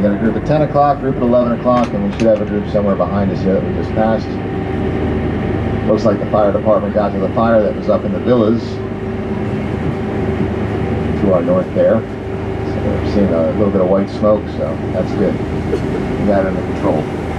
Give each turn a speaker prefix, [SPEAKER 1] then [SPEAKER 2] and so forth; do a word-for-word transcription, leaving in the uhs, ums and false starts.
[SPEAKER 1] We got a group at ten o'clock, group at eleven o'clock, and we should have a group somewhere behind us here that we just passed. Looks like the fire department got to the fire that was up in the villas to our north there. So we're seeing a little bit of white smoke, so that's good. We got it under control.